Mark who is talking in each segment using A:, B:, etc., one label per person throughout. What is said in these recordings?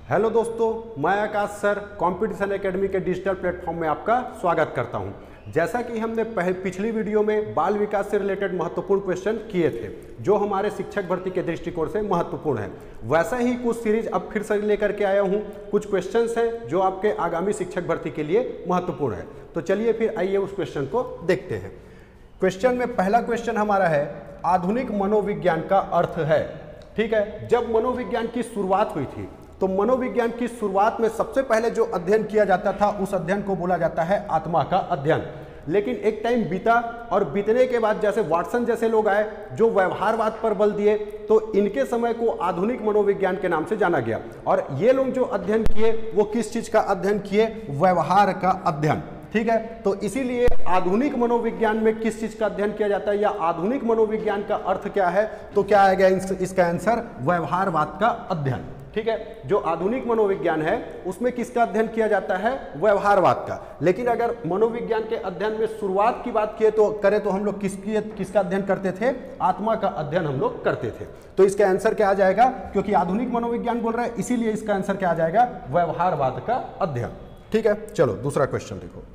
A: Hello दोस्तों, मैं Akash sir competition academy के डिजिटल प्लेटफॉर्म में आपका स्वागत करता हूं। जैसा कि हमने पिछली वीडियो में बाल विकास से रिलेटेड महत्वपूर्ण क्वेश्चन किए थे जो हमारे शिक्षक भर्ती के दृष्टिकोण से महत्वपूर्ण है, वैसा ही कुछ सीरीज अब फिर से लेकर के आया हूं। कुछ क्वेश्चंस हैं जो आपके आगामी शिक्षक भर्ती के लिए महत्वपूर्ण है। तो चलिए फिर आइए उस क्वेश्चन को देखते हैं। क्वेश्चन में पहला क्वेश्चन हमारा है, आधुनिक मनोविज्ञान का अर्थ है। ठीक है, जब मनोविज्ञान की शुरुआत हुई थी तो मनोविज्ञान की शुरुआत में सबसे पहले जो अध्ययन किया जाता था उस अध्ययन को बोला जाता है आत्मा का अध्ययन। लेकिन एक टाइम बीता और बीतने के बाद जैसे वाटसन जैसे लोग आए जो व्यवहारवाद पर बल दिए, तो इनके समय को आधुनिक मनोविज्ञान के नाम से जाना गया। और ये लोग जो अध्ययन किए वो किस चीज का अध्ययन किए? व्यवहार का अध्ययन। ठीक है, तो इसीलिए आधुनिक मनोविज्ञान में किस चीज का अध्ययन किया जाता है या आधुनिक मनोविज्ञान का अर्थ क्या है? तो क्या आएगा इसका आंसर? व्यवहारवाद का अध्ययन। ठीक है, जो आधुनिक मनोविज्ञान है उसमें किसका अध्ययन किया जाता है? व्यवहारवाद का। लेकिन अगर मनोविज्ञान के अध्ययन में शुरुआत की बात करें तो हम लोग किसका अध्ययन करते थे? आत्मा का अध्ययन हम लोग करते थे। तो इसका आंसर क्या आ जाएगा? क्योंकि आधुनिक मनोविज्ञान बोल रहा है इसीलिए इसका आंसर क्या आ जाएगा? व्यवहारवाद का अध्ययन। ठीक है, चलो दूसरा क्वेश्चन देखो।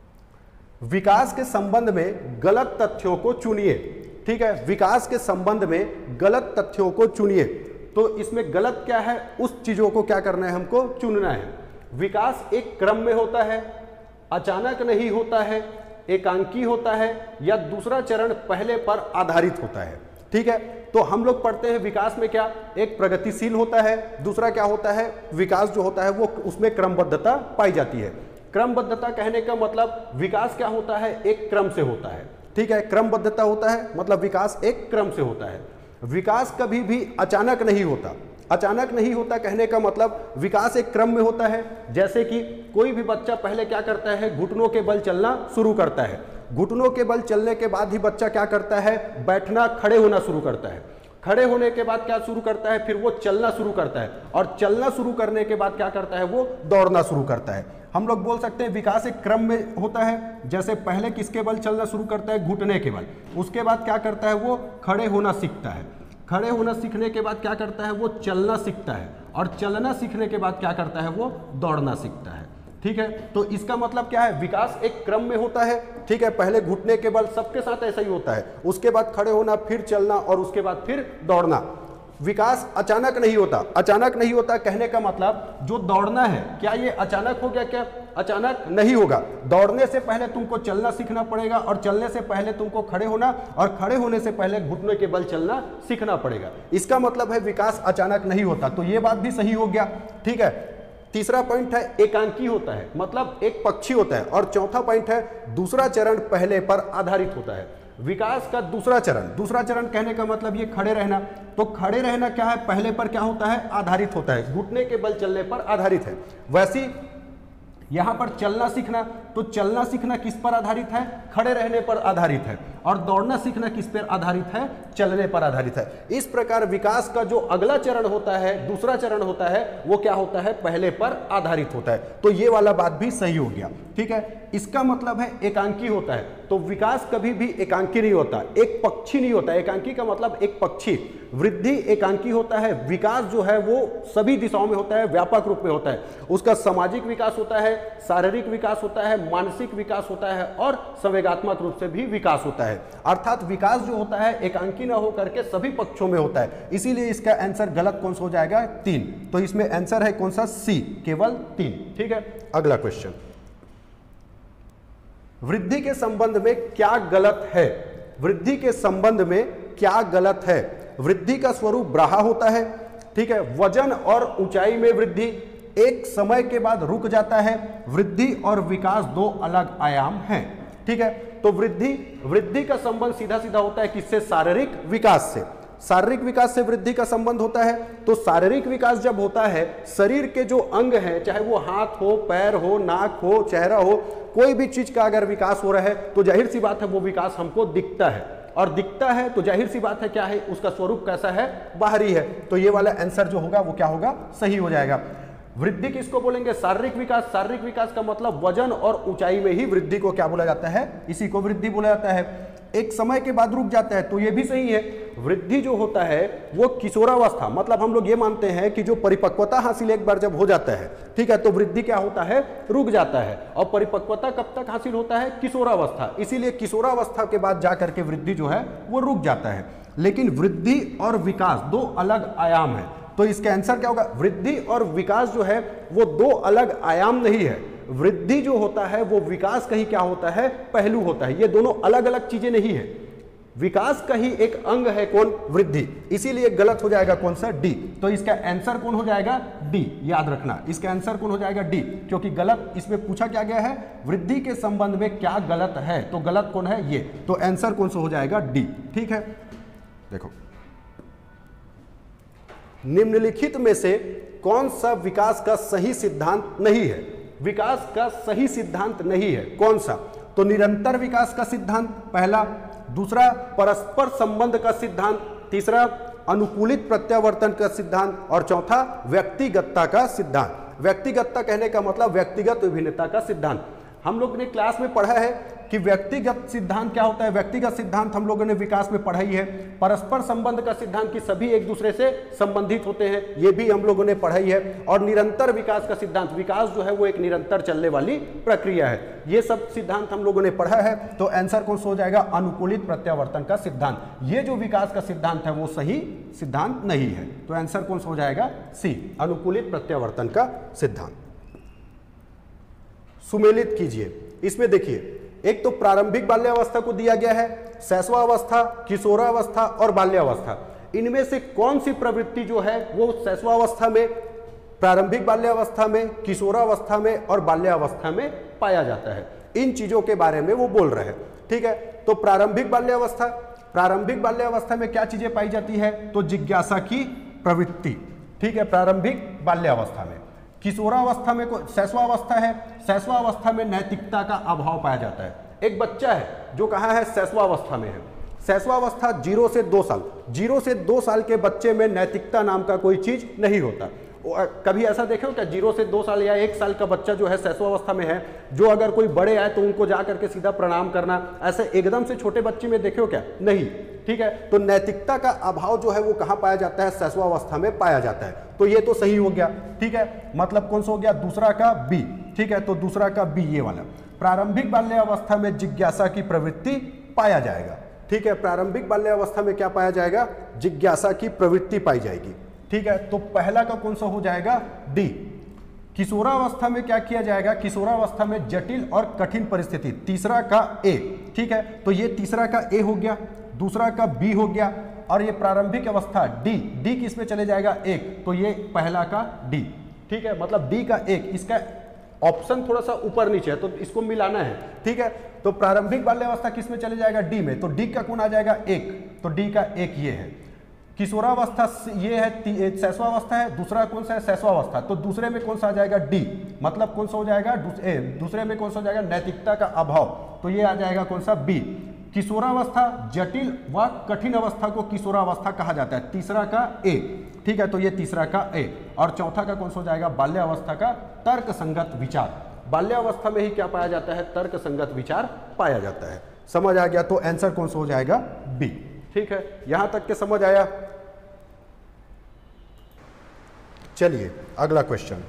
A: विकास के संबंध में गलत तथ्यों को चुनिए। ठीक है, विकास के संबंध में गलत तथ्यों को चुनिए। तो इसमें गलत क्या है? उस चीजों को क्या करना है? हमको चुनना है। विकास एक क्रम में होता है, अचानक नहीं होता है, एकांकी होता है या दूसरा चरण पहले पर आधारित होता है। ठीक है, तो हम लोग पढ़ते हैं विकास में क्या? एक प्रगतिशील होता है, दूसरा क्या होता है? विकास जो होता है वो उसमें क्रमबद्धता पाई जाती है। क्रमबद्धता कहने का मतलब विकास क्या होता है? एक क्रम से होता है। ठीक है, क्रमबद्धता होता है मतलब विकास एक क्रम से होता है। विकास कभी भी अचानक नहीं होता। अचानक नहीं होता कहने का मतलब विकास एक क्रम में होता है। जैसे कि कोई भी बच्चा पहले क्या करता है? घुटनों के बल चलना शुरू करता है। घुटनों के बल चलने के बाद ही बच्चा क्या करता है? बैठना, खड़े होना शुरू करता है। खड़े होने के बाद क्या शुरू करता है? फिर वो चलना शुरू करता है और चलना शुरू करने के बाद क्या करता है? वो दौड़ना शुरू करता है। हम लोग बोल सकते हैं विकास एक क्रम में होता है। जैसे पहले किसके बल चलना शुरू करता है? घुटने के बल। उसके बाद क्या करता है? वो खड़े होना सीखता है। खड़े होना सीखने के बाद क्या करता है? वो चलना सीखता है और चलना सीखने के बाद क्या करता है? वो दौड़ना सीखता है। ठीक है, तो इसका मतलब क्या है? विकास एक क्रम में होता है। ठीक है, पहले घुटने के बल, सबके साथ ऐसा ही होता है। उसके बाद खड़े होना, फिर चलना और उसके बाद फिर दौड़ना। विकास अचानक नहीं होता। अचानक नहीं होता कहने का मतलब जो दौड़ना है क्या ये अचानक हो गया? क्या अचानक नहीं होगा। दौड़ने से पहले तुमको चलना सीखना पड़ेगा और चलने से पहले तुमको खड़े होना और खड़े होने से पहले घुटने के बल चलना सीखना पड़ेगा। इसका मतलब है विकास अचानक नहीं होता। तो ये बात भी सही हो गया। ठीक है, तीसरा पॉइंट है एकांकी होता है, मतलब एक पक्षी होता है। और चौथा पॉइंट है दूसरा चरण पहले पर आधारित होता है। विकास का दूसरा चरण कहने का मतलब ये खड़े रहना। तो खड़े रहना क्या है? पहले पर क्या होता है? आधारित होता है, घुटने के बल चलने पर आधारित है। वैसी यहां पर चलना सीखना, तो चलना सीखना किस पर आधारित है? खड़े रहने पर आधारित है। और दौड़ना सीखना किस पर आधारित है? चलने पर आधारित है। इस प्रकार विकास का जो अगला चरण होता है, दूसरा चरण होता है, वो क्या होता है? पहले पर आधारित होता है। तो ये वाला बात भी सही हो गया। ठीक है, इसका मतलब है एकांकी होता है। तो विकास कभी भी एकांकी नहीं होता, एक पक्षी नहीं होता। एकांकी का मतलब एक पक्षी। वृद्धि एकांकी होता है, विकास जो है वो सभी दिशाओं में होता है, व्यापक रूप में होता है। उसका सामाजिक विकास होता है, शारीरिक विकास होता है, मानसिक विकास होता है और संवेगात्मक रूप से भी विकास होता है। अर्थात विकास जो होता है एकांकी ना होकर के सभी पक्षों में होता है। इसीलिए इसका आंसर गलत कौन सा हो जाएगा? 3। तो इसमें आंसर है कौन सा? सी, केवल 3। ठीक है, अगला क्वेश्चन। वृद्धि के संबंध में क्या गलत है? वृद्धि के संबंध में क्या गलत है? वृद्धि का स्वरूप ब्राहा होता है। ठीक है, वजन और ऊंचाई में वृद्धि एक समय के बाद रुक जाता है। वृद्धि और विकास दो अलग आयाम हैं। ठीक है, तो वृद्धि का संबंध सीधा सीधा होता है किससे? शारीरिक विकास से। शारीरिक विकास से वृद्धि का संबंध होता है। तो शारीरिक विकास जब होता है, शरीर के जो अंग हैं, चाहे वो हाथ हो, पैर हो, नाक हो, चेहरा हो, कोई भी चीज का अगर विकास हो रहा है तो जाहिर सी बात है वो विकास हमको दिखता है। और दिखता है तो जाहिर सी बात है क्या है? उसका स्वरूप कैसा है? बाहरी है। तो ये वाला आंसर जो होगा वो क्या होगा? सही हो जाएगा। वृद्धि किसको बोलेंगे? शारीरिक विकास। शारीरिक विकास का मतलब वजन और ऊंचाई में ही वृद्धि को क्या बोला जाता है? इसी को वृद्धि बोला जाता है। एक समय के बाद रुक जाता है, तो ये भी सही है। वृद्धि जो होता है वो किशोरावस्था, मतलब हम लोग ये मानते हैं कि जो परिपक्वता हासिल एक बार जब हो जाता है, ठीक है, तो वृद्धि क्या होता है, रुक जाता है। और परिपक्वता कब तक हासिल होता है, किशोरावस्था, इसीलिए किशोरावस्था के बाद जाकर के वृद्धि जो है वो रुक जाता है। लेकिन वृद्धि और विकास दो अलग आयाम है, तो इसका आंसर क्या होगा, वृद्धि और विकास जो है वो दो अलग आयाम नहीं है। वृद्धि जो होता है वो विकास का ही क्या होता है, पहलू होता है। ये दोनों अलग अलग चीजें नहीं है, विकास का ही एक अंग है कौन, वृद्धि, इसीलिए गलत हो जाएगा कौन सा, डी। तो इसका आंसर कौन हो जाएगा, डी, याद रखना, इसका आंसर कौन हो जाएगा, डी, क्योंकि गलत इसमें पूछा क्या गया है, वृद्धि के संबंध में क्या गलत है, तो गलत कौन है, ये, तो आंसर कौन सा हो जाएगा, डी। ठीक है, देखो निम्नलिखित में से कौन सा विकास का सही सिद्धांत नहीं है, विकास का सही सिद्धांत नहीं है, कौन सा, तो निरंतर विकास का सिद्धांत पहला, दूसरा परस्पर संबंध का सिद्धांत, तीसरा अनुकूलित प्रत्यावर्तन का सिद्धांत, और चौथा व्यक्तिगतता का सिद्धांत। व्यक्तिगतता कहने का मतलब व्यक्तिगत विभिन्नता का सिद्धांत। हम लोग ने क्लास में पढ़ा है कि व्यक्तिगत सिद्धांत क्या होता है, व्यक्तिगत सिद्धांत हम लोगों ने विकास में पढ़ा ही है। परस्पर संबंध का सिद्धांत कि सभी एक दूसरे से संबंधित होते हैं, ये भी हम लोगों ने पढ़ा ही है। और निरंतर विकास का सिद्धांत, विकास जो है वो एक निरंतर चलने वाली प्रक्रिया है, ये सब सिद्धांत हम लोगों ने पढ़ा है। तो आंसर कौन सा हो जाएगा, अनुकूलित प्रत्यावर्तन का सिद्धांत। ये जो विकास का सिद्धांत है वो सही सिद्धांत नहीं है, तो आंसर कौन सा हो जाएगा, सी, अनुकूलित प्रत्यावर्तन का सिद्धांत। सुमेलित कीजिए, इसमें देखिए एक तो प्रारंभिक बाल्यावस्था को दिया गया है, शैशवावस्था, किशोरावस्था और बाल्यावस्था। इनमें से कौन सी प्रवृत्ति जो है वो शैशवावस्था में, प्रारंभिक बाल्यावस्था में, किशोरावस्था में और बाल्यावस्था में पाया जाता है, इन चीजों के बारे में वो बोल रहे हैं। ठीक है, तो प्रारंभिक बाल्यावस्था, प्रारंभिक बाल्यावस्था में क्या चीजें पाई जाती है, तो जिज्ञासा की प्रवृत्ति। ठीक है, प्रारंभिक बाल्यावस्था में। किशोरावस्था में शैशवावस्था है, शैशवावस्था में नैतिकता का अभाव पाया जाता है। एक बच्चा है जो कहाँ है, शैशवावस्था में है। शैशवावस्था 0 से 2 साल, 0 से 2 साल के बच्चे में नैतिकता नाम का कोई चीज नहीं होता। कभी ऐसा देखे हो क्या, 0 से 2 साल या 1 साल का बच्चा जो है शैशवावस्था में है, जो अगर कोई बड़े आए तो उनको जा करके सीधा प्रणाम करना, ऐसे एकदम से छोटे बच्चे में देखे हो क्या, नहीं। ठीक है, तो नैतिकता का अभाव जो है वो कहाँ पाया जाता है, शैशवावस्था में पाया जाता है। तो ये तो सही हो गया। ठीक है, मतलब कौन सा हो गया, दूसरा का बी। ठीक है, तो दूसरा का बी ये वाला, प्रारंभिक बाल्यावस्था में जिज्ञासा की प्रवृत्ति पाया जाएगा। ठीक है, प्रारंभिक बाल्यावस्था में क्या पाया जाएगा, जिज्ञासा की प्रवृत्ति पाई जाएगी। ठीक है, तो पहला का कौन सा हो जाएगा, डी। किशोरावस्था में क्या किया जाएगा, किशोरावस्था में जटिल और कठिन परिस्थिति, तीसरा का ए। ठीक है, तो ये तीसरा का ए हो गया, दूसरा का बी हो गया, और ये प्रारंभिक अवस्था डी, डी किस में चले जाएगा, एक, तो ये पहला का डी। ठीक है, मतलब डी का एक, इसका ऑप्शन थोड़ा सा ऊपर नीचे है तो इसको मिलाना है। ठीक है, तो प्रारंभिक बाल्यावस्था किस में चले जाएगा, डी में, तो डी का कौन आ जाएगा, एक, तो डी का एक ये है। किशोरावस्था ये है, शैशवावस्था है, दूसरा कौन सा है, शैशवावस्था, तो दूसरे में कौन सा आ जाएगा, डी, मतलब कौन सा हो जाएगा, दूसरे में कौन सा हो जाएगा, नैतिकता का अभाव, तो ये आ जाएगा कौन सा, बी। किशोरावस्था जटिल व कठिन अवस्था को किशोरावस्था कहा जाता है, तीसरा का ए। ठीक है, तो ये तीसरा का ए, और चौथा का कौन सा हो जाएगा, बाल्यावस्था का तर्क संगत विचार। बाल्यावस्था में ही क्या पाया जाता है, तर्क संगत विचार पाया जाता है। समझ आ गया, तो आंसर कौन सा हो जाएगा, बी। ठीक है, यहां तक के समझ आया। चलिए अगला क्वेश्चन,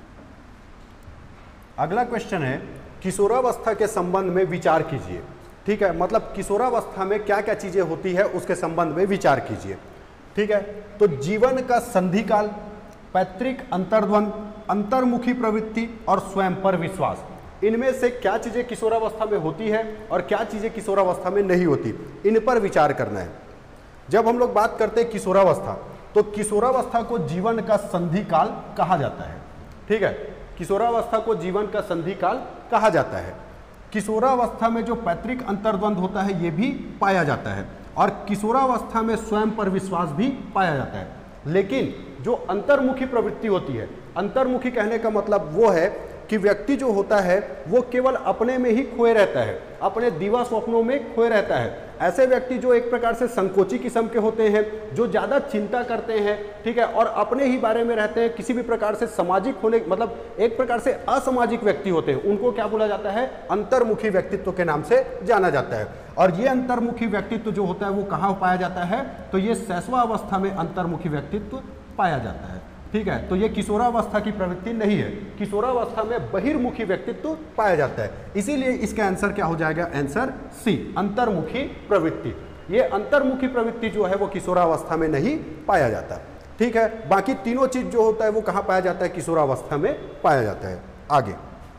A: अगला क्वेश्चन है किशोरावस्था के संबंध में विचार कीजिए। ठीक है, मतलब किशोरावस्था में क्या क्या चीजें होती है उसके संबंध में विचार कीजिए। ठीक है, तो जीवन का संधिकाल, पैतृक अंतर्द्वंद, अंतर्मुखी प्रवृत्ति और स्वयं पर विश्वास, इनमें से क्या चीजें किशोरावस्था में होती है और क्या चीजें किशोरावस्था में नहीं होती, इन पर विचार करना है। जब हम लोग बात करते हैं किशोरावस्था, तो किशोरावस्था को जीवन का संधिकाल कहा जाता है। ठीक है, किशोरावस्था को जीवन का संधिकाल कहा जाता है। किशोरावस्था में जो पैतृक अंतर्द्वंद होता है ये भी पाया जाता है, और किशोरावस्था में स्वयं पर विश्वास भी पाया जाता है। लेकिन जो अंतर्मुखी प्रवृत्ति होती है, अंतर्मुखी कहने का मतलब वो है कि व्यक्ति जो होता है वो केवल अपने में ही खोए रहता है, अपने दीवा स्वप्नों में खोए रहता है। ऐसे व्यक्ति जो एक प्रकार से संकोची किस्म के होते हैं, जो ज़्यादा चिंता करते हैं, ठीक है, और अपने ही बारे में रहते हैं, किसी भी प्रकार से सामाजिक होने मतलब एक प्रकार से असामाजिक व्यक्ति होते हैं, उनको क्या बोला जाता है? अंतर्मुखी व्यक्तित्व के नाम से जाना जाता है। और ये अंतर्मुखी व्यक्तित्व जो होता है वो कहाँ पाया जाता है? तो ये शैशवावस्था में अंतर्मुखी व्यक्तित्व पाया जाता है, ठीक है। तो ये किशोरावस्था की प्रवृत्ति नहीं है, किशोरावस्था में बहिर्मुखी व्यक्तित्व पाया जाता है। इसीलिए इसका आंसर क्या हो जाएगा? आंसर सी, अंतर्मुखी प्रवृत्ति। ये अंतर्मुखी प्रवृत्ति जो है वो किशोरावस्था में नहीं पाया जाता, ठीक है। बाकी तीनों चीज जो होता है वो कहाँ पाया जाता है? किशोरावस्था में पाया जाता है। आगे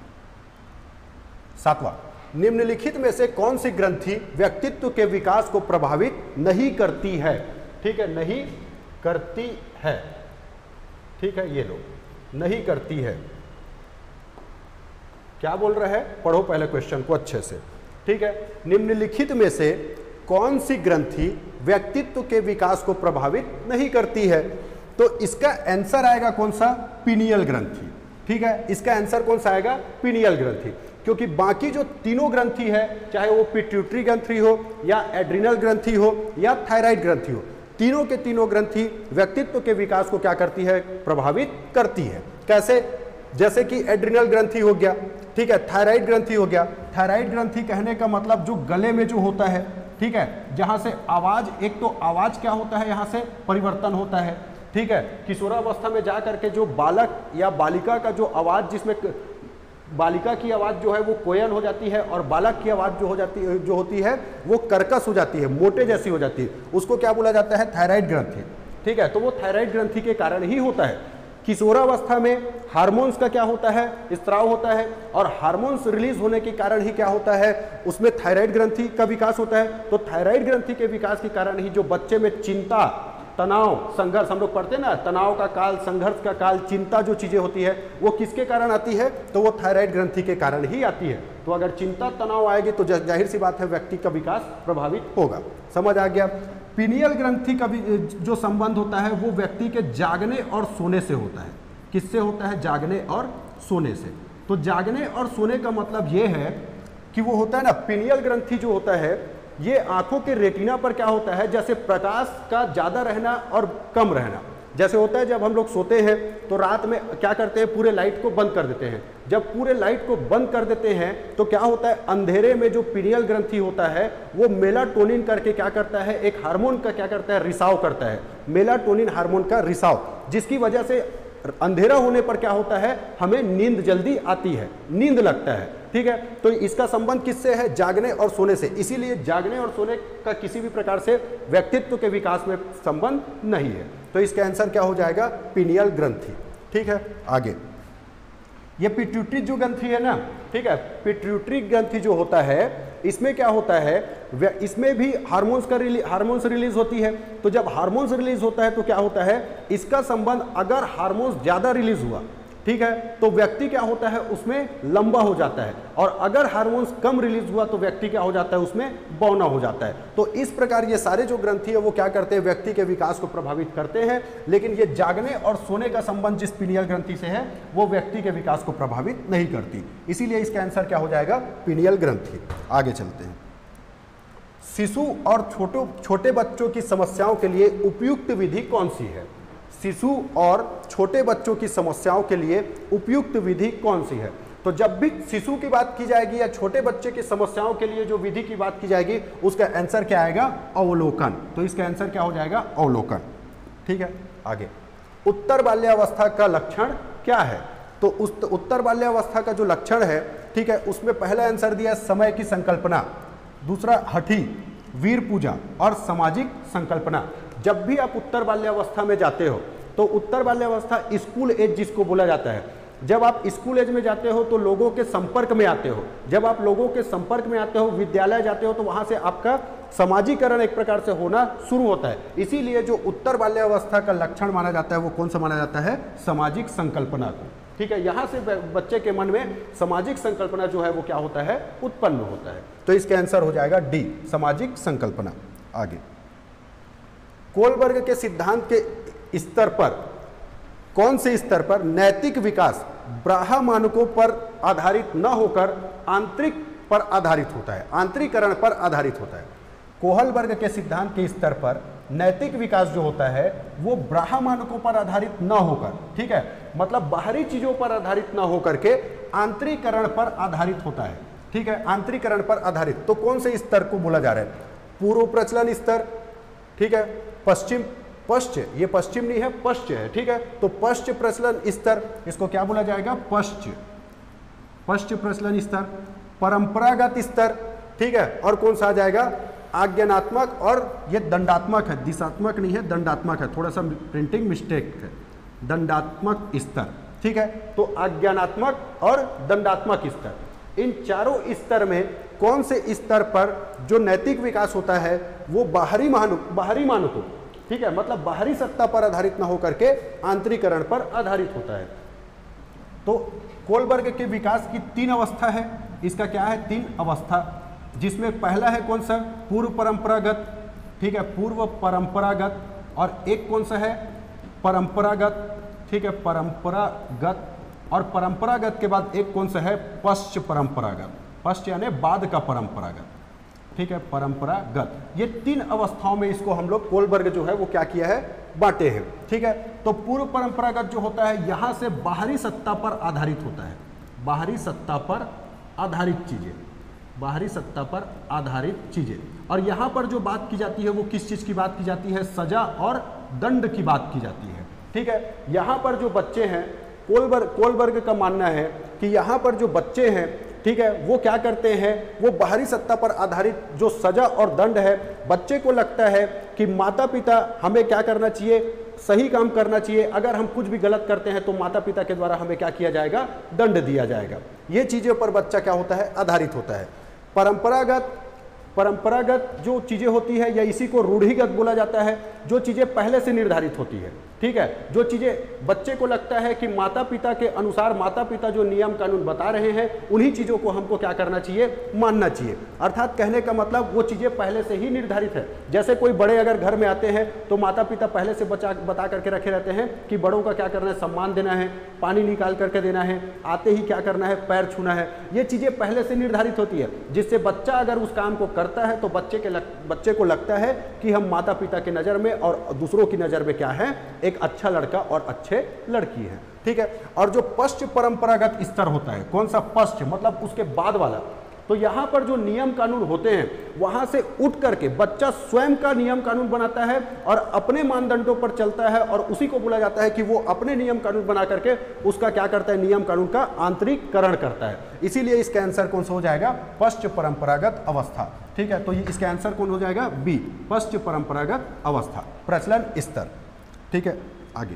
A: 7वां, निम्नलिखित में से कौन सी ग्रंथि व्यक्तित्व के विकास को प्रभावित नहीं करती है? ठीक है, नहीं करती है, ठीक है, ये लो, नहीं करती है। क्या बोल रहा है? पढ़ो पहले क्वेश्चन को अच्छे से, ठीक है। निम्नलिखित में से कौन सी ग्रंथि व्यक्तित्व के विकास को प्रभावित नहीं करती है? तो इसका आंसर आएगा कौन सा? पीनियल ग्रंथि, ठीक है। इसका आंसर कौन सा आएगा? पीनियल ग्रंथि, क्योंकि बाकी जो तीनों ग्रंथि है, चाहे वो पिट्यूटरी ग्रंथि हो या एड्रिनल ग्रंथि हो या थायराइड ग्रंथि हो, तीनों के तीनों ग्रंथि व्यक्तित्व के विकास को क्या करती है? प्रभावित करती है। कैसे? जैसे कि एड्रिनल ग्रंथि हो गया, ठीक है, थायराइड ग्रंथि हो गया। थायराइड ग्रंथि कहने का मतलब जो गले में जो होता है, ठीक है, जहां से आवाज, एक तो आवाज क्या होता है, यहां से परिवर्तन होता है, ठीक है। किशोरावस्था में जा करके जो बालक या बालिका का जो आवाज, जिसमें बालिका की आवाज़ जो है वो कोयल हो जाती है और बालक की आवाज़ जो होती है वो कर्कश हो जाती है, मोटे जैसी हो जाती है, उसको क्या बोला जाता है? थायराइड ग्रंथि, ठीक है। तो वो थायराइड ग्रंथि के कारण ही होता है। किशोरावस्था में हार्मोन्स का क्या होता है? स्त्राव होता है, और हार्मोन्स रिलीज होने के कारण ही क्या होता है? उसमें थायराइड ग्रंथि का विकास होता है। तो थायराइड ग्रंथि के विकास के कारण ही जो बच्चे में चिंता, तनाव, संघर्ष, हम लोग पढ़ते हैं ना, तनाव का काल, संघर्ष का काल, चिंता जो चीजें होती है वो किसके कारण आती है? तो वो थायराइड ग्रंथि के कारण ही आती है। तो अगर चिंता, तनाव आएगी तो जाहिर सी बात है व्यक्ति का विकास प्रभावित होगा। समझ आ गया? पीनियल ग्रंथि का जो संबंध होता है वो व्यक्ति के जागने और सोने से होता है। किससे होता है? जागने और सोने से। तो जागने और सोने का मतलब ये है कि वो होता है ना, पीनियल ग्रंथि जो होता है ये आंखों के रेटिना पर क्या होता है? जैसे प्रकाश का ज़्यादा रहना और कम रहना। जैसे होता है जब हम लोग सोते हैं तो रात में क्या करते हैं? पूरे लाइट को बंद कर देते हैं। जब पूरे लाइट को बंद कर देते हैं तो क्या होता है? अंधेरे में जो पीनियल ग्रंथि होता है वो मेलाटोनिन करके क्या करता है? एक हार्मोन का क्या करता है? रिसाव करता है, मेलाटोनिन हार्मोन का रिसाव, जिसकी वजह से अंधेरा होने पर क्या होता है? हमें नींद जल्दी आती है, नींद लगता है, ठीक है। तो इसका संबंध किससे है? जागने और सोने से। इसीलिए जागने और सोने का किसी भी प्रकार से व्यक्तित्व के विकास में संबंध नहीं है। तो इसका आंसर क्या हो जाएगा? पीनियल ग्रंथि, ठीक है। आगे ये पिट्यूटरी जो ग्रंथि है ना, ठीक है, पिट्यूटरी ग्रंथि जो होता है इसमें क्या होता है? इसमें भी हार्मोन्स रिलीज होती है। तो जब हार्मोन्स रिलीज होता है तो क्या होता है? इसका संबंध, अगर हार्मोन्स ज्यादा रिलीज हुआ, ठीक है, तो व्यक्ति क्या होता है? उसमें लंबा हो जाता है, और अगर हार्मोन्स कम रिलीज हुआ तो व्यक्ति क्या हो जाता है? उसमें बौना हो जाता है। तो इस प्रकार ये सारे जो ग्रंथि है वो क्या करते हैं? व्यक्ति के विकास को प्रभावित करते हैं। लेकिन ये जागने और सोने का संबंध जिस पीनियल ग्रंथि से है वो व्यक्ति के विकास को प्रभावित नहीं करती। इसीलिए इसका आंसर क्या हो जाएगा? पीनियल ग्रंथि। आगे चलते हैं। शिशु और छोटे बच्चों की समस्याओं के लिए उपयुक्त विधि कौन सी है? शिशु और छोटे बच्चों की समस्याओं के लिए उपयुक्त विधि कौन सी है? तो जब भी शिशु की बात की जाएगी या छोटे बच्चे की समस्याओं के लिए जो विधि की बात की जाएगी उसका आंसर क्या आएगा? अवलोकन। तो इसका आंसर क्या हो जाएगा? अवलोकन, ठीक है। आगे उत्तर बाल्यावस्था का लक्षण क्या है? तो उस उत्तर बाल्यावस्था का जो लक्षण है, ठीक है, उसमें पहला आंसर दिया समय की संकल्पना, दूसरा हठी, वीर पूजा और सामाजिक संकल्पना। जब भी आप उत्तर बाल्यावस्था में जाते हो तो उत्तर बाल्यावस्था स्कूल एज जिसको बोला जाता है, जब आप स्कूल एज में जाते हो तो लोगों के संपर्क में आते हो। जब आप लोगों के संपर्क में आते हो, विद्यालय जाते हो, तो वहां से आपका समाजीकरण एक प्रकार से होना शुरू होता है। इसीलिए जो उत्तर बाल्यावस्था का लक्षण माना जाता है वो कौन सा माना जाता है? सामाजिक संकल्पना को, ठीक है। यहां से बच्चे के मन में सामाजिक संकल्पना जो है वो क्या होता है? उत्पन्न होता है। तो इसका आंसर हो जाएगा डी, सामाजिक संकल्पना। आगे कोलबर्ग के सिद्धांत के स्तर पर, कौन से स्तर पर नैतिक विकास बाह्य मानकों पर आधारित न होकर आंतरिक पर आधारित होता है, आंतरिकरण पर आधारित होता है। कोहलबर्ग के सिद्धांत के स्तर पर नैतिक विकास जो होता है वो बाह्य मानकों पर आधारित न होकर, ठीक है, मतलब बाहरी चीजों पर आधारित न होकर के आंतरिकरण पर आधारित होता है, ठीक है, आंतरिकरण पर आधारित। तो कौन से स्तर को बोला जा रहा है? पूर्व प्रचलन स्तर, ठीक है, पश्चिम, पश्च, ये पश्चिम नहीं है, पश्च है, ठीक है, तो पश्च प्रचलन स्तर, इसको क्या बोला जाएगा? पश्च, पश्च प्रचलन स्तर। परंपरागत स्तर, ठीक है, और कौन सा आ जाएगा? आज्ञानात्मक, और ये दंडात्मक है, दिशात्मक नहीं है, दंडात्मक है, थोड़ा सा प्रिंटिंग मिस्टेक है, दंडात्मक स्तर, ठीक है। तो आज्ञानात्मक और दंडात्मक स्तर, इन चारों स्तर में कौन से स्तर पर जो नैतिक विकास होता है वो बाहरी मानकों, ठीक है, मतलब बाहरी सत्ता पर आधारित ना होकर के आंतरिकरण पर आधारित होता है। तो कोहलबर्ग के विकास की 3 अवस्था है, इसका क्या है? 3 अवस्था, जिसमें पहला है कौन सा? पूर्व परंपरागत, ठीक है, पूर्व परंपरागत, और एक कौन सा है? परंपरागत, ठीक है, परंपरागत, और परंपरागत के बाद एक कौन सा है? पश्च परंपरागत, पश्च यानी बाद का परंपरागत, ठीक है, परंपरागत। ये 3 अवस्थाओं में इसको हम लोग कोहलबर्ग जो है वो क्या किया है? बांटे हैं, ठीक है। तो पूर्व परंपरागत जो होता है यहां से बाहरी सत्ता पर आधारित होता है, बाहरी सत्ता पर आधारित चीजें, बाहरी सत्ता पर आधारित चीजें। और यहां पर जो बात की जाती है वो किस चीज की बात की जाती है? सजा और दंड की बात की जाती है, ठीक है। यहां पर जो बच्चे हैं, कोहलबर्ग का मानना है कि यहां पर जो बच्चे हैं, ठीक है, वो क्या करते हैं? वो बाहरी सत्ता पर आधारित जो सजा और दंड है, बच्चे को लगता है कि माता पिता हमें क्या करना चाहिए? सही काम करना चाहिए। अगर हम कुछ भी गलत करते हैं तो माता पिता के द्वारा हमें क्या किया जाएगा? दंड दिया जाएगा। ये चीज़ों पर बच्चा क्या होता है? आधारित होता है। परंपरागत जो चीज़ें होती है या इसी को रूढ़िगत बोला जाता है, जो चीज़ें पहले से निर्धारित होती है, ठीक है, जो चीज़ें बच्चे को लगता है कि माता पिता के अनुसार माता पिता जो नियम कानून बता रहे हैं उन्हीं चीज़ों को हमको क्या करना चाहिए? मानना चाहिए। अर्थात कहने का मतलब वो चीज़ें पहले से ही निर्धारित है। जैसे कोई बड़े अगर घर में आते हैं तो माता पिता पहले से बता करके रखे रहते हैं कि बड़ों का क्या करना है? सम्मान देना है, पानी निकाल करके देना है, आते ही क्या करना है? पैर छूना है। ये चीज़ें पहले से निर्धारित होती है, जिससे बच्चा अगर उस काम को करता है तो बच्चे को लगता है कि हम माता पिता की नज़र में और दूसरों की नज़र में क्या है? एक अच्छा लड़का और अच्छे लड़की है, ठीक है। और जो पश्च परंपरागत स्तर होता है, कौन सा? पश्च मतलब उसके बाद वाला। तो यहां पर जो नियम कानून होते हैं वहां से उठ करके बच्चा स्वयं का नियम कानून बनाता है और अपने मानदंडों पर चलता है, और उसी को बोला जाता है कि वो अपने नियम कानून बना करके उसका क्या करता है? नियम कानून का आंतरिकरण करता है। इसीलिए इसका आंसर कौन सा हो जाएगा? पश्च परंपरागत अवस्था, ठीक है। तो ये इसका आंसर कौन हो जाएगा? बी, पश्च परंपरागत अवस्था, प्रचलन स्तर, ठीक है। आगे,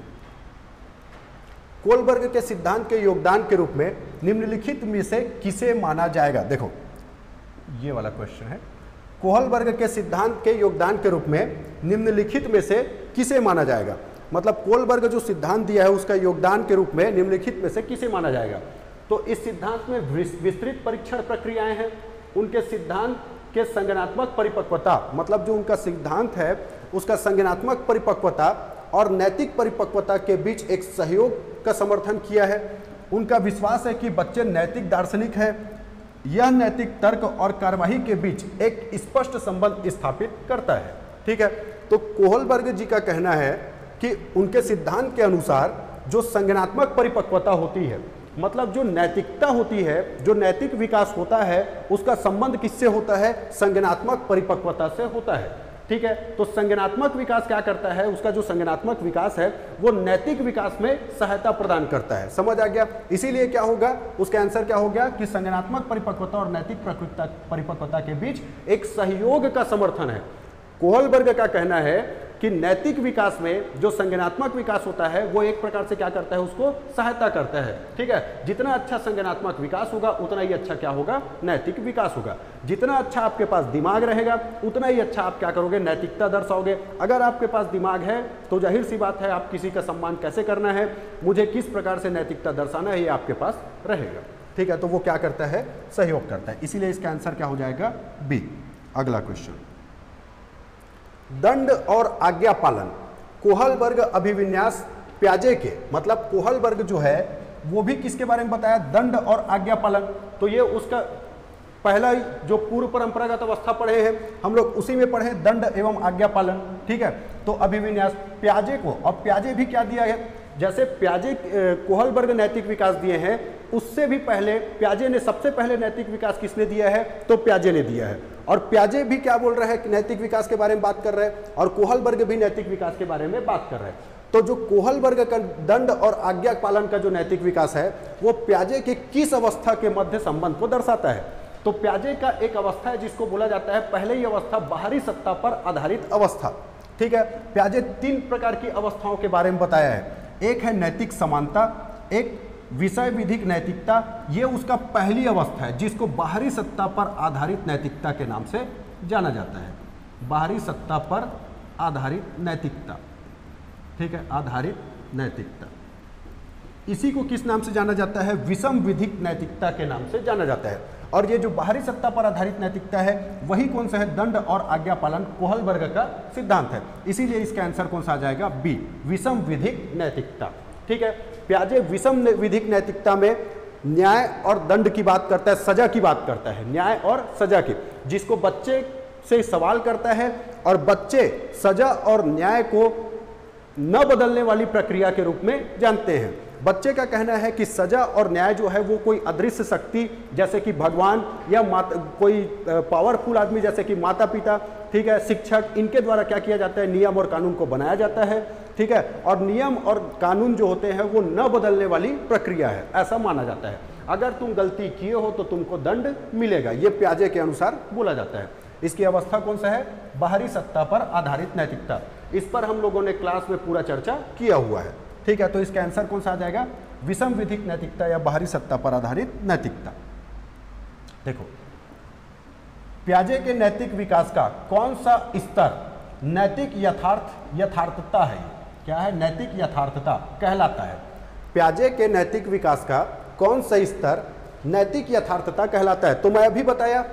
A: कोहलबर्ग के सिद्धांत के योगदान के रूप में निम्नलिखित में से किसे माना जाएगा? देखो ये वाला क्वेश्चन है, कोहलबर्ग के सिद्धांत के योगदान के रूप में निम्नलिखित में से किसे माना जाएगा? मतलब कोहलबर्ग जो सिद्धांत दिया है उसका योगदान के रूप में निम्नलिखित में से किसे माना जाएगा? तो इस सिद्धांत में विस्तृत परीक्षण प्रक्रियाएं हैं। उनके सिद्धांत के संज्ञानात्मक परिपक्वता, मतलब जो उनका सिद्धांत है उसका संज्ञानात्मक परिपक्वता और नैतिक परिपक्वता के बीच एक सहयोग का समर्थन किया है। उनका विश्वास है कि बच्चे नैतिक दार्शनिक हैं। यह नैतिक तर्क और कार्यवाही के बीच एक स्पष्ट संबंध स्थापित करता है, ठीक है। तो कोहलबर्ग जी का कहना है कि उनके सिद्धांत के अनुसार जो संज्ञानात्मक परिपक्वता होती है, मतलब जो नैतिकता होती है, जो नैतिक विकास होता है, उसका संबंध किससे होता है? संज्ञानात्मक परिपक्वता से होता है, ठीक है। तो संज्ञानात्मक विकास क्या करता है? उसका जो संज्ञानात्मक विकास है वो नैतिक विकास में सहायता प्रदान करता है। समझ आ गया? इसीलिए क्या होगा? उसका आंसर क्या हो गया कि संज्ञानात्मक परिपक्वता और नैतिक परिपक्वता के बीच एक सहयोग का समर्थन है। कोहलबर्ग का कहना है कि नैतिक विकास में जो संज्ञानात्मक विकास होता है वो एक प्रकार से क्या करता है? उसको सहायता करता है, ठीक है। जितना अच्छा संज्ञानात्मक विकास होगा उतना ही अच्छा क्या होगा? नैतिक विकास होगा। जितना अच्छा आपके पास दिमाग रहेगा उतना ही अच्छा आप क्या करोगे? नैतिकता दर्शाओगे। अगर आपके पास दिमाग है तो जाहिर सी बात है आप किसी का सम्मान कैसे करना है, मुझे किस प्रकार से नैतिकता दर्शाना है, ये आपके पास रहेगा, ठीक है। तो वो क्या करता है? सहयोग करता है। इसीलिए इसका आंसर क्या हो जाएगा? बी। अगला क्वेश्चन, दंड और आज्ञा पालन। कोहलबर्ग अभिविन्यास प्याजे के, मतलब कोहलबर्ग जो है वो भी किसके बारे में बताया, दंड और आज्ञा पालन। तो ये उसका पहला जो पूर्व परंपरागत अवस्था पढ़े हैं हम लोग, उसी में पढ़े दंड एवं आज्ञा पालन। ठीक है, तो अभिविन्यास प्याजे को, अब प्याजे भी क्या दिया है, जैसे प्याजे कोहलबर्ग नैतिक विकास दिए हैं, उससे भी पहले प्याजे ने सबसे पहले नैतिक विकास किसने दिया है, तो प्याजे ने दिया है। और प्याजे भी क्या बोल रहे हैं, नैतिक विकास के बारे में बात कर रहे हैं, और कोहलबर्ग भी नैतिक विकास के बारे में बात कर रहे हैं। तो जो कोहलबर्ग का दंड और आज्ञा पालन का जो नैतिक विकास है वो प्याजे के किस अवस्था के मध्य संबंध को दर्शाता है, तो प्याजे का एक अवस्था है जिसको बोला जाता है पहले ही अवस्था बाहरी सत्ता पर आधारित अवस्था। ठीक है, प्याजे 3 प्रकार की अवस्थाओं के बारे में बताया है, एक है नैतिक समानता, एक विषय विधिक नैतिकता, ये उसका पहली अवस्था है जिसको बाहरी सत्ता पर आधारित नैतिकता के नाम से जाना जाता है, बाहरी सत्ता पर आधारित नैतिकता। ठीक है, आधारित नैतिकता, इसी को किस नाम से जाना जाता है, विषम विधिक नैतिकता के नाम से जाना जाता है। और ये जो बाहरी सत्ता पर आधारित नैतिकता है वही कौन सा है, दंड और आज्ञा पालन कोहलबर्ग का सिद्धांत है, इसीलिए इसका आंसर कौन सा आ जाएगा, बी, विषम विधिक नैतिकता। ठीक है, प्याजे विषम विधिक नैतिकता में न्याय और दंड की बात करता है, सजा की बात करता है, न्याय और सजा की, जिसको बच्चे से सवाल करता है और बच्चे सजा और न्याय को न बदलने वाली प्रक्रिया के रूप में जानते हैं। बच्चे का कहना है कि सजा और न्याय जो है वो कोई अदृश्य शक्ति जैसे कि भगवान या कोई पावरफुल आदमी जैसे कि माता पिता, ठीक है, शिक्षक, इनके द्वारा क्या किया जाता है, नियम और कानून को बनाया जाता है। ठीक है, और नियम और कानून जो होते हैं वो न बदलने वाली प्रक्रिया है, ऐसा माना जाता है। अगर तुम गलती किए हो तो तुमको दंड मिलेगा, ये प्याजे के अनुसार बोला जाता है। इसकी अवस्था कौन सा है, बाहरी सत्ता पर आधारित नैतिकता। इस पर हम लोगों ने क्लास में पूरा चर्चा किया हुआ है। ठीक है, तो इसका आंसर कौन सा आ जाएगा, विषम विधिक नैतिकता या बाहरी सत्ता पर आधारित नैतिकता। देखो, प्याजे के नैतिक विकास का कौन सा स्तर नैतिक यथार्थता है, क्या है, नैतिक यथार्थता कहलाता है। प्याजे के नैतिक विकास का कौन सा स्तर नैतिक यथार्थता कहलाता है, तो मैं अभी बताया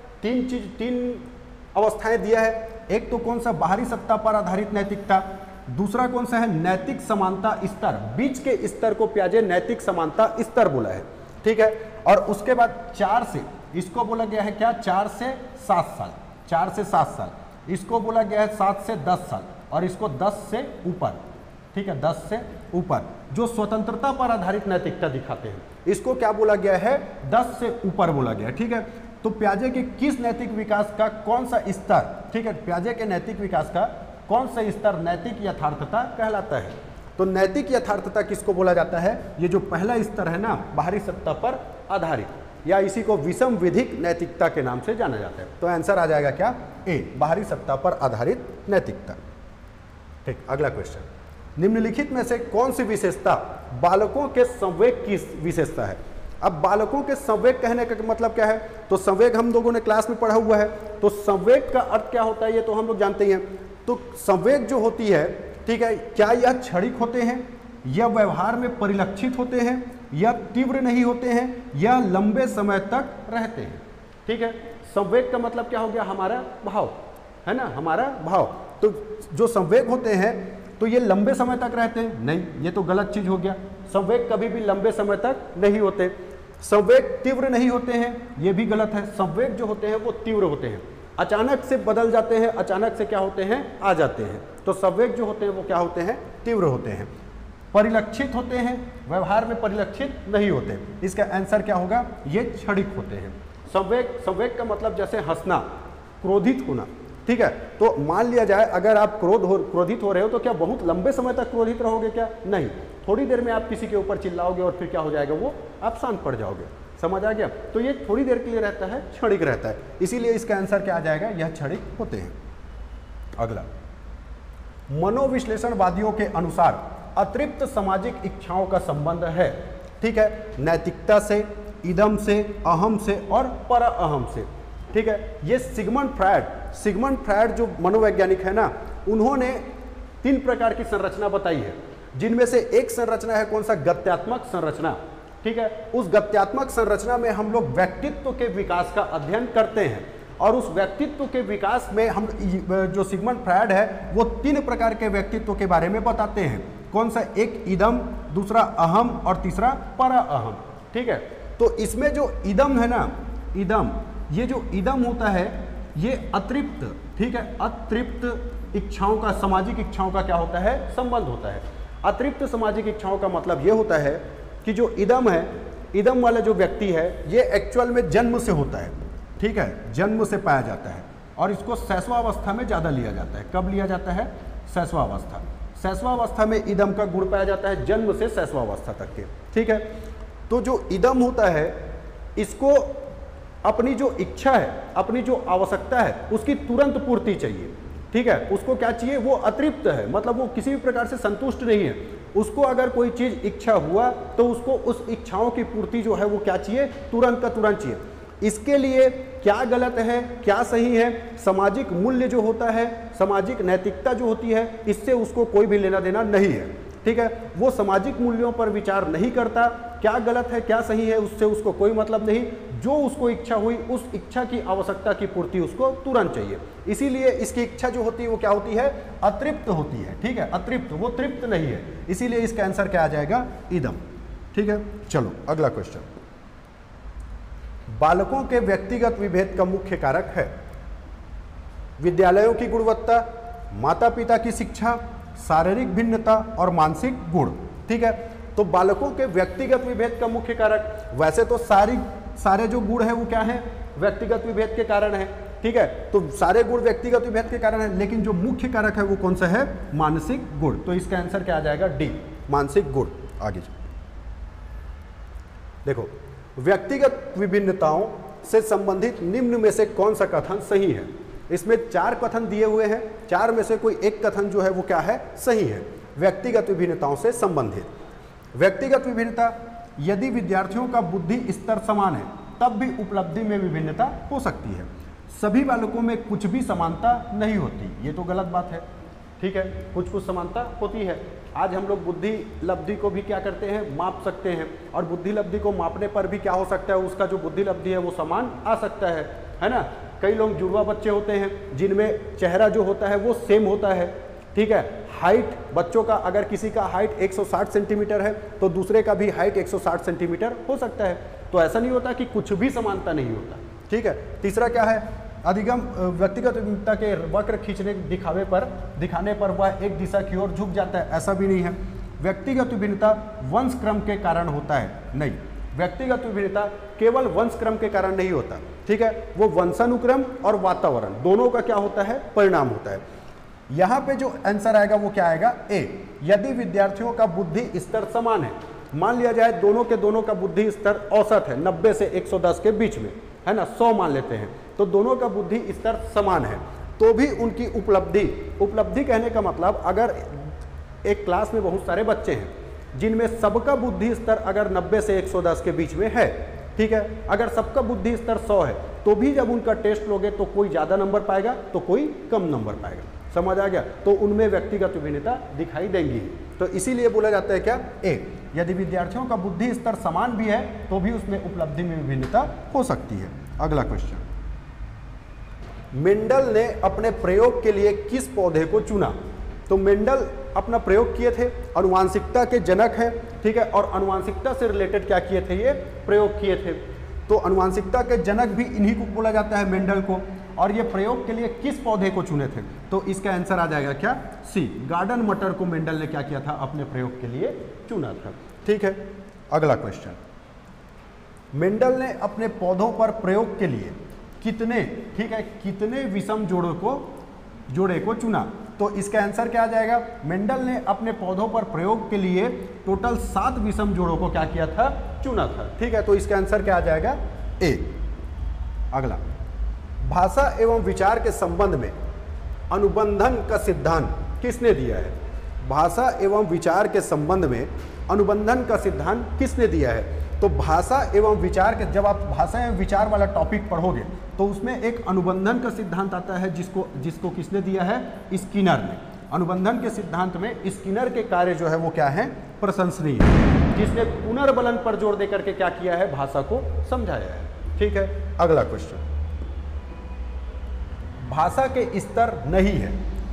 A: 3 अवस्थाएं दिया है। एक तो कौन सा, बाहरी सत्ता पर आधारित नैतिकता, दूसरा कौन सा है, नैतिक समानता स्तर, बीच के स्तर को प्याजे नैतिक समानता स्तर बोला है। ठीक है, और उसके बाद 4 से, इसको बोला गया है क्या, 4 से 7 साल, 4 से 7 साल, इसको बोला गया है 7 से 10 साल, और इसको 10 से ऊपर। ठीक है, 10 से ऊपर जो स्वतंत्रता पर आधारित नैतिकता दिखाते हैं, इसको क्या बोला गया है, 10 से ऊपर बोला गया। ठीक है, तो प्याजे के किस नैतिक विकास का कौन सा स्तर, ठीक है, प्याजे के नैतिक विकास का कौन सा स्तर नैतिक यथार्थता कहलाता है, तो नैतिक यथार्थता किसको बोला जाता है, ये जो पहला स्तर है ना, बाहरी सत्ता पर आधारित, या इसी को विषम विधिक नैतिकता के नाम से जाना जाता है। तो आंसर आ जाएगा क्या, ए, बाहरी सत्ता पर आधारित नैतिकता। ठीक, अगला क्वेश्चन, निम्नलिखित में से कौन सी विशेषता बालकों के संवेग की विशेषता है। अब बालकों के संवेग कहने का मतलब क्या है, तो संवेग हम लोगों ने क्लास में पढ़ा हुआ है, तो संवेग का अर्थ क्या होता है ये तो हम लोग जानते ही हैं। तो संवेग जो होती है, ठीक है, क्या यह क्षणिक होते हैं, या व्यवहार में परिलक्षित होते हैं, या तीव्र नहीं होते हैं, या लंबे समय तक रहते हैं। ठीक है, संवेग का मतलब क्या हो गया, हमारा भाव है ना, हमारा भाव। तो जो संवेग होते हैं तो ये लंबे समय तक रहते हैं, नहीं, ये तो गलत चीज हो गया। संवेग कभी भी लंबे समय तक नहीं होते। संवेग तीव्र नहीं होते हैं, ये भी गलत है। संवेग जो होते हैं वो तीव्र होते हैं, अचानक से बदल जाते हैं, अचानक से क्या होते हैं, आ जाते हैं। तो संवेग जो होते हैं वो क्या होते हैं, तीव्र होते हैं। परिलक्षित होते हैं, व्यवहार में परिलक्षित नहीं होते। इसका आंसर क्या होगा, ये क्षणिक होते हैं। संवेग का मतलब जैसे हंसना, क्रोधित होना। ठीक है, तो मान लिया जाए अगर आप क्रोधित हो रहे हो तो क्या बहुत लंबे समय तक क्रोधित रहोगे, क्या नहीं, थोड़ी देर में आप किसी के ऊपर चिल्लाओगे और फिर क्या हो जाएगा, वो आप शांत पड़ जाओगे। समझ आ गया, तो ये थोड़ी देर के लिए रहता है, क्षणिक रहता है, इसीलिए इसका आंसर क्या आ जाएगा, यह क्षणिक होते हैं। अगला, मनोविश्लेषणवादियों के अनुसार अतृप्त सामाजिक इच्छाओं का संबंध है, ठीक है, नैतिकता से, इदम से, अहम से और पर अहम से। ठीक है, ये सिगमंड फ्रायड जो मनोवैज्ञानिक है ना, उन्होंने 3 प्रकार की संरचना बताई है, जिनमें से एक संरचना है कौन सा, गत्यात्मक संरचना। ठीक है, उस गत्यात्मक संरचना में हम लोग व्यक्तित्व के विकास का अध्ययन करते हैं, और उस व्यक्तित्व के विकास में हम जो सिगमंड फ्रायड है वो 3 प्रकार के व्यक्तित्व के बारे में बताते हैं। कौन सा, एक इदम, दूसरा अहम और तीसरा परा अहम। ठीक है, तो इसमें जो इदम है ना, इदम, ये जो इदम होता है ये अतृप्त, ठीक है, अतृप्त इच्छाओं का, सामाजिक इच्छाओं का क्या होता है, संबंध होता है। अतृप्त सामाजिक इच्छाओं का मतलब ये होता है कि जो इदम है, इदम वाला जो व्यक्ति है ये एक्चुअल में जन्म से होता है, ठीक है, जन्म से पाया जाता है और इसको शैशवावस्था में ज़्यादा लिया जाता है। कब लिया जाता है, शैशवावस्था। शैशवावस्था में इदम का गुण पाया जाता है, जन्म से शैशवावस्था तक के। ठीक है, तो जो इदम होता है इसको अपनी जो इच्छा है, अपनी जो आवश्यकता है उसकी तुरंत पूर्ति चाहिए। ठीक है, उसको क्या चाहिए, वो अतृप्त है, मतलब वो किसी भी प्रकार से संतुष्ट नहीं है। उसको अगर कोई चीज़ इच्छा हुआ तो उसको उस इच्छाओं की पूर्ति जो है वो क्या चाहिए, तुरंत का तुरंत चाहिए। इसके लिए क्या गलत है, क्या सही है, सामाजिक मूल्य जो होता है, सामाजिक नैतिकता जो होती है, इससे उसको कोई भी लेना देना नहीं है। ठीक है, वो सामाजिक मूल्यों पर विचार नहीं करता, क्या गलत है क्या सही है उससे उसको कोई मतलब नहीं। जो उसको इच्छा हुई उस इच्छा की आवश्यकता की पूर्ति उसको तुरंत चाहिए। इसीलिए इसकी इच्छा जो होती है वो क्या होती है, अतृप्त होती है। ठीक है, अतृप्त, वो तृप्त नहीं है, इसीलिए इसका आंसर क्या आ जाएगा, इदम। ठीक है, चलो अगला क्वेश्चन। बालकों के व्यक्तिगत विभेद का मुख्य कारक है विद्यालयों की गुणवत्ता, माता पिता की शिक्षा, शारीरिक भिन्नता और मानसिक गुण। ठीक है, तो बालकों के व्यक्तिगत विभेद का मुख्य कारक, वैसे तो सारे जो गुण है वो क्या है, व्यक्तिगत विभेद के कारण है। ठीक है, तो सारे गुण व्यक्तिगत विभेद के कारण है, लेकिन जो मुख्य कारक है वो कौन सा है, मानसिक गुण। तो इसका आंसर क्या आ जाएगा, डी, मानसिक गुण। आगे देखो, व्यक्तिगत विभिन्नताओं से संबंधित निम्न में से कौन सा कथन सही है। इसमें 4 कथन दिए हुए हैं, 4 में से कोई एक कथन जो है वो क्या है, सही है। व्यक्तिगत विभिन्नताओं से संबंधित, व्यक्तिगत विभिन्नता, यदि विद्यार्थियों का बुद्धि स्तर समान है तब भी उपलब्धि में विभिन्नता हो सकती है। सभी बालकों में कुछ भी समानता नहीं होती, ये तो गलत बात है। ठीक है, कुछ कुछ समानता होती है। आज हम लोग बुद्धि लब्धि को भी क्या करते हैं, माप सकते हैं, और बुद्धि लब्धि को मापने पर भी क्या हो सकता है, उसका जो बुद्धि लब्धि है वो समान आ सकता है ना। कई लोग जुड़वा बच्चे होते हैं जिनमें चेहरा जो होता है वो सेम होता है। ठीक है, हाइट बच्चों का, अगर किसी का हाइट 160 सेंटीमीटर है तो दूसरे का भी हाइट 160 सेंटीमीटर हो सकता है। तो ऐसा नहीं होता कि कुछ भी समानता नहीं होता। ठीक है, तीसरा क्या है, अधिगम, व्यक्तिगत विभिन्नता के वक्र खींचने दिखाने पर वह एक दिशा की ओर झुक जाता है, ऐसा भी नहीं है। व्यक्तिगत विभिन्नता वंश क्रम के कारण होता है, नहीं, व्यक्तिगत विभिन्नता केवल वंश क्रम के कारण नहीं होता। ठीक है, वो वंशानुक्रम और वातावरण दोनों का क्या होता है, परिणाम होता है। यहाँ पे जो आंसर आएगा वो क्या आएगा, ए, यदि विद्यार्थियों का बुद्धि स्तर समान है। मान लिया जाए दोनों का बुद्धि स्तर औसत है 90 से 110 के बीच में, है ना, 100 मान लेते हैं, तो दोनों का बुद्धि स्तर समान है, तो भी उनकी उपलब्धि कहने का मतलब, अगर एक क्लास में बहुत सारे बच्चे हैं जिनमें सबका बुद्धि स्तर अगर 90 से 110 के बीच में है, ठीक है, अगर सबका बुद्धि स्तर 100 है, तो भी जब उनका टेस्ट लोगे तो कोई ज़्यादा नंबर पाएगा तो कोई कम नंबर पाएगा। समझ आ गया, तो उनमें व्यक्तिगत विभिन्नता दिखाई देंगी। तो इसीलिए बोला जाता है क्या, ए, यदि विद्यार्थियों का बुद्धि स्तर समान भी है तो भी उसमें उपलब्धि में विभिन्नता हो सकती है। अगला क्वेश्चन, मेंडल ने अपने प्रयोग के लिए किस पौधे को चुना। तो मेंडल अपना प्रयोग किए थे, अनुवांशिकता के जनक हैं, ठीक है, और अनुवांशिकता से रिलेटेड क्या किए थे, ये प्रयोग किए थे। तो अनुवांशिकता के जनक भी इन्हीं को बोला जाता है, मेंडल को। और ये प्रयोग के लिए किस पौधे को चुने थे, तो इसका आंसर आ जाएगा क्या, सी, गार्डन मटर को मेंडल ने क्या किया था, अपने प्रयोग के लिए चुना था। ठीक है, अगला क्वेश्चन, मेंडल ने अपने पौधों पर प्रयोग के लिए कितने विषम जोड़े को चुना। तो इसका आंसर क्या आ जाएगा, मेंडल ने अपने पौधों पर प्रयोग के लिए टोटल 7 विषम जोड़ों को क्या किया था, चुना था। ठीक है, तो इसका आंसर क्या आ जाएगा, ए। अगला, भाषा एवं विचार के संबंध में अनुबंधन का सिद्धांत किसने दिया है। भाषा एवं विचार के संबंध में अनुबंधन का सिद्धांत किसने दिया है। तो भाषा एवं विचार के, जब आप भाषा एवं विचार वाला टॉपिक पढ़ोगे तो उसमें एक अनुबंधन का सिद्धांत आता है, जिसको किसने दिया है, स्किनर ने। अनुबंधन के सिद्धांत में स्किनर के कार्य जो है वो क्या है, प्रशंसनीय है, जिसने पुनर्बलन पर जोर देकर के क्या किया है, भाषा को समझाया है। ठीक है, अगला क्वेश्चन, भाषा के स्तर नहीं है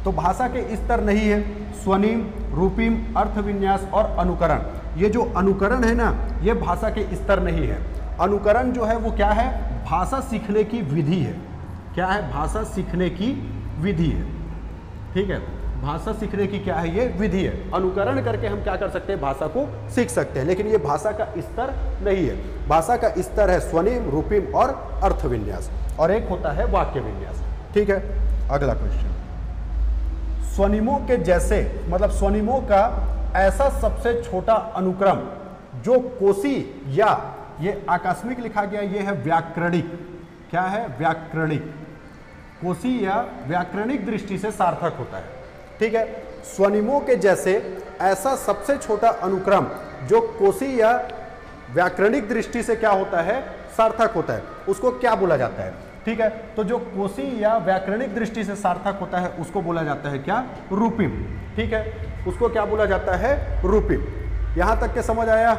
A: तो भाषा के स्तर नहीं है, स्वनिम, रूपिम, अर्थविन्यास और अनुकरण। ये जो अनुकरण है ना, ये भाषा के स्तर नहीं है। अनुकरण जो है वो क्या है, भाषा सीखने की विधि है। क्या है, भाषा सीखने की विधि है। ठीक है, भाषा सीखने की क्या है, ये विधि है। अनुकरण करके हम क्या कर सकते हैं, भाषा को सीख सकते हैं, लेकिन ये भाषा का स्तर नहीं है। भाषा का स्तर है स्वनिम, रूपिम और अर्थविन्यास, और एक होता है वाक्य विन्यास। ठीक है, अगला क्वेश्चन, स्वनिमों के जैसे, मतलब स्वनिमों का ऐसा सबसे छोटा अनुक्रम जो कोशी या, ये आकस्मिक लिखा गया, ये है व्याकरणिक। क्या है, व्याकरणिक। कोशी या व्याकरणिक दृष्टि से सार्थक होता है। ठीक है, स्वनिमों के जैसे ऐसा सबसे छोटा अनुक्रम जो कोशी या व्याकरणिक दृष्टि से क्या होता है, सार्थक होता है, उसको क्या बोला जाता है। ठीक है, तो जो कोशी या व्याकरणिक दृष्टि से सार्थक होता है उसको बोला जाता है क्या, रूपिम। ठीक है, उसको क्या बोला जाता है, रूपिम। यहां तक के समझ आया।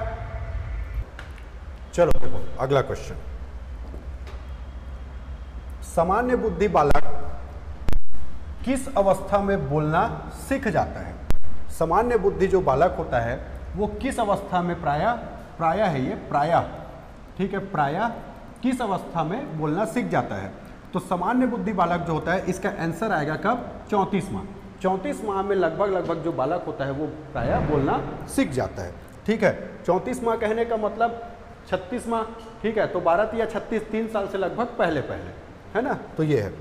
A: चलो देखो अगला क्वेश्चन, सामान्य बुद्धि बालक किस अवस्था में बोलना सीख जाता है। सामान्य बुद्धि जो बालक होता है वो किस अवस्था में, प्रायः है ये, प्रायः, ठीक है, प्रायः किस अवस्था में बोलना सीख जाता है। तो सामान्य बुद्धि बालक जो होता है इसका आंसर आएगा कब, 34 माह। 34 माह में लगभग जो बालक होता है वो प्रायः बोलना सीख जाता है। ठीक है, 34 माह कहने का मतलब 36 माह। ठीक है, तो 12 या 36, 3 साल से लगभग पहले है ना। तो ये है।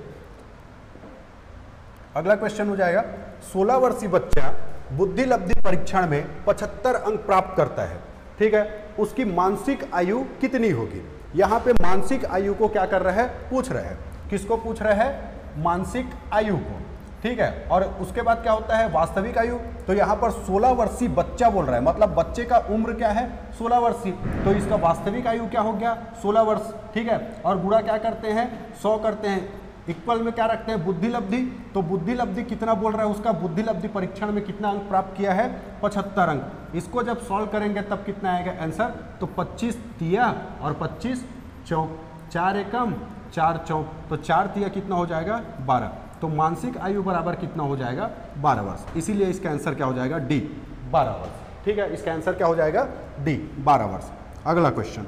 A: अगला क्वेश्चन हो जाएगा, 16 वर्षीय बच्चा बुद्धि लब्धि परीक्षण में 75 अंक प्राप्त करता है। ठीक है, उसकी मानसिक आयु कितनी होगी। यहाँ पे मानसिक आयु को क्या कर रहा है, पूछ रहे हैं। किसको पूछ रहे हैं, मानसिक आयु को। ठीक है, और उसके बाद क्या होता है, वास्तविक आयु। तो यहाँ पर 16 वर्षीय बच्चा बोल रहा है, मतलब बच्चे का उम्र क्या है, 16 वर्षीय। तो इसका वास्तविक आयु क्या हो गया, 16 वर्ष। ठीक है, और गुणा क्या करते हैं, 100 करते हैं, इक्वल में क्या रखते हैं, बुद्धि लब्धि। तो बुद्धि लब्धि कितना बोल रहा है, उसका बुद्धि लब्धि परीक्षण में कितना अंक प्राप्त किया है, 75 अंक। इसको जब सॉल्व करेंगे तब कितना आएगा आंसर, तो 25 तिया और 25 चौक, 4 एकम 4 चौक, तो 4 तिया कितना हो जाएगा, 12। तो मानसिक आयु बराबर कितना हो जाएगा, 12 वर्ष। इसीलिए इसका आंसर क्या हो जाएगा, डी, 12 वर्ष। ठीक है, इसका आंसर क्या हो जाएगा, डी, 12 वर्ष। अगला क्वेश्चन,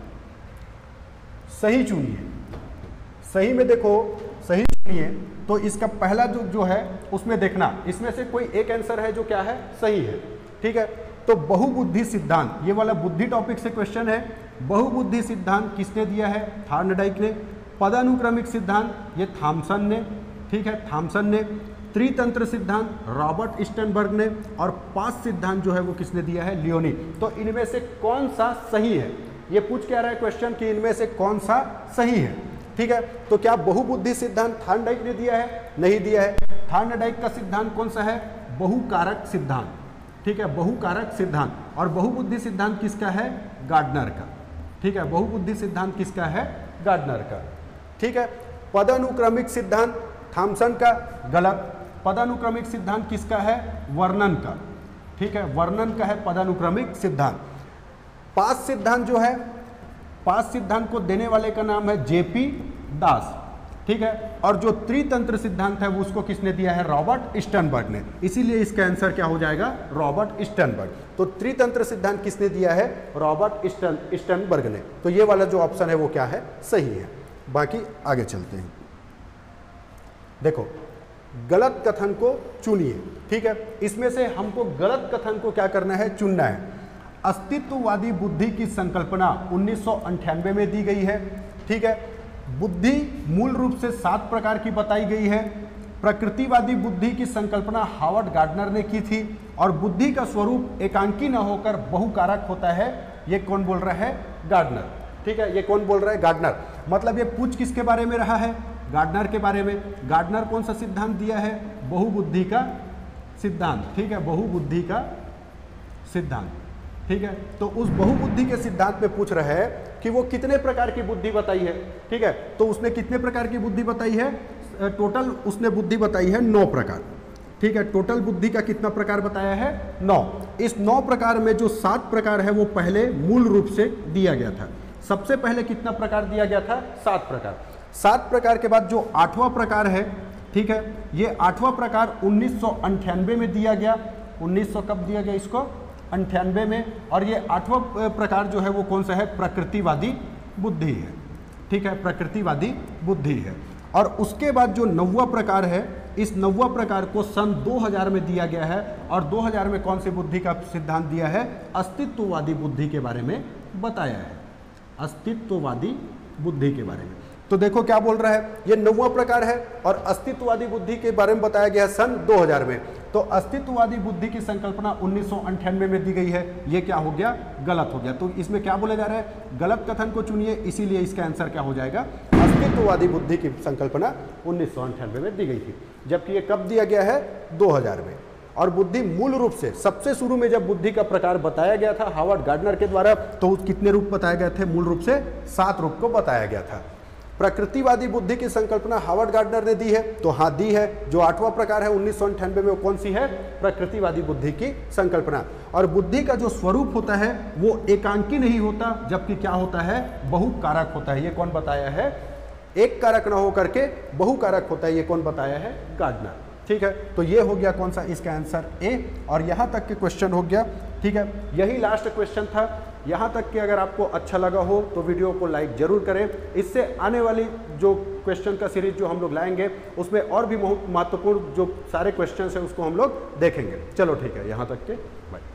A: सही चुनिए। सही में देखो, सही चुनिए तो इसका पहला जो है उसमें देखना, इसमें से कोई एक आंसर है जो क्या है, सही है। ठीक है, तो बहुबुद्धि सिद्धांत, ये वाला बुद्धि टॉपिक से क्वेश्चन है। बहुबुद्धि सिद्धांत किसने दिया है, थॉर्नडाइक ने। पदानुक्रमिक सिद्धांत ये थॉमसन ने। ठीक है, थॉमसन ने। त्रितंत्र सिद्धांत रॉबर्ट स्टर्नबर्ग ने। और 5 सिद्धांत जो है वो किसने दिया है, लियोनी। तो इनमें से कौन सा सही है, ये पूछ क्या रहा है क्वेश्चन कि इनमें से कौन सा सही है। ठीक है, तो क्या बहुबुद्धि सिद्धांत थॉर्नडाइक ने दिया है, नहीं दिया है। थॉर्नडाइक का सिद्धांत कौन सा है, बहुकारक सिद्धांत। ठीक है, बहुकारक सिद्धांत। और बहुबुद्धि सिद्धांत किसका है, गार्डनर का। ठीक है, बहुबुद्धि सिद्धांत किसका है, गार्डनर का। ठीक है, पदानुक्रमिक सिद्धांत थॉमसन का, गलत। पदानुक्रमिक सिद्धांत किसका है, वर्णन का। ठीक है, वर्णन का है पदानुक्रमिक सिद्धांत। 5 सिद्धांत जो है, 5 सिद्धांत को देने वाले का नाम है जेपी दास। ठीक है, और जो त्रितंत्र सिद्धांत है वो उसको किसने दिया है, रॉबर्ट स्टर्नबर्ग ने। इसीलिए इसका आंसर क्या हो जाएगा, रॉबर्ट स्टर्नबर्ग। तो त्रितंत्र सिद्धांत किसने दिया है, रॉबर्ट स्टर्नबर्ग ने। तो ये वाला जो ऑप्शन है वो क्या है, सही है। बाकी आगे चलते हैं। देखो, गलत कथन को चुनिए। ठीक है, इसमें से हमको गलत कथन को क्या करना है, चुनना है। अस्तित्ववादी बुद्धि की संकल्पना 1998 में दी गई है। ठीक है, बुद्धि मूल रूप से 7 प्रकार की बताई गई है। प्रकृतिवादी बुद्धि की संकल्पना हावर्ड गार्डनर ने की थी। और बुद्धि का स्वरूप एकांकी न होकर बहुकारक होता है, ये कौन बोल रहा है, गार्डनर। ठीक है, ये कौन बोल रहा है, गार्डनर। मतलब ये पूछ किसके बारे में रहा है, गार्डनर के बारे में। गार्डनर कौन सा सिद्धांत दिया है, बहुबुद्धि का सिद्धांत। ठीक है, बहुबुद्धि का सिद्धांत। ठीक है, तो उस बहुबुद्धि के सिद्धांत में पूछ रहे हैं कि वो कितने प्रकार की बुद्धि बताई है। ठीक है, तो उसने कितने प्रकार की बुद्धि बताई है, टोटल उसने बुद्धि बताई है 9 प्रकार। ठीक है, टोटल बुद्धि का कितना प्रकार बताया है, 9। इस 9 प्रकार में जो 7 प्रकार है वो पहले मूल रूप से दिया गया था। सबसे पहले कितना प्रकार दिया गया था, 7 प्रकार। 7 प्रकार के बाद जो 8वां प्रकार है, ठीक है। ये 8वां प्रकार 1998 में दिया गया। 1900 कब दिया गया इसको? 98 में। और ये 8वां प्रकार जो है वो कौन सा है? प्रकृतिवादी बुद्धि है। ठीक है, प्रकृतिवादी बुद्धि है। और उसके बाद जो 9वां प्रकार है, इस 9वां प्रकार को सन 2000 में दिया गया है। और 2000 में कौन सी बुद्धि का सिद्धांत दिया है? अस्तित्ववादी बुद्धि के बारे में बताया है, अस्तित्ववादी बुद्धि के बारे में। तो देखो क्या बोल रहा है, ये 9वां प्रकार है और अस्तित्ववादी बुद्धि के बारे में बताया गया सन 2000 में। तो अस्तित्ववादी बुद्धि की संकल्पना 1998 में दी गई है। ये क्या हो गया? गलत हो गया। तो इसमें क्या बोले जा रहा है? गलत कथन को चुनिए, इसीलिए इसका आंसर क्या हो जाएगा? अस्तित्ववादी बुद्धि की संकल्पना 1998 में दी गई थी, जबकि ये कब दिया गया है? 2000 में। और बुद्धि मूल रूप से सबसे शुरू में जब बुद्धि का प्रकार बताया गया था हावर्ड गार्डनर के द्वारा, तो कितने रूप बताए गए थे? मूल रूप से 7 रूप को बताया गया था। प्रकृतिवादी बुद्धि की संकल्पना हावर्ड गार्डनर ने दी है, तो हाँ दी है। जो 8वां प्रकार है 1998 में, वो कौन सी है? प्रकृतिवादी बुद्धि की संकल्पना। और बुद्धि का जो स्वरूप होता है वो एकांकी नहीं होता, जबकि क्या होता है? बहुकारक होता है। ये कौन बताया है? एक कारक ना हो करके बहुकारक होता है। ये कौन बताया है? गार्डनर। ठीक है, तो ये हो गया कौन सा? इसका आंसर ए। और यहाँ तक के क्वेश्चन हो गया। ठीक है, यही लास्ट क्वेश्चन था। यहाँ तक कि अगर आपको अच्छा लगा हो तो वीडियो को लाइक जरूर करें। इससे आने वाली जो क्वेश्चन का सीरीज जो हम लोग लाएंगे उसमें और भी बहुत महत्वपूर्ण जो सारे क्वेश्चन हैं उसको हम लोग देखेंगे। चलो ठीक है, यहाँ तक के बाय।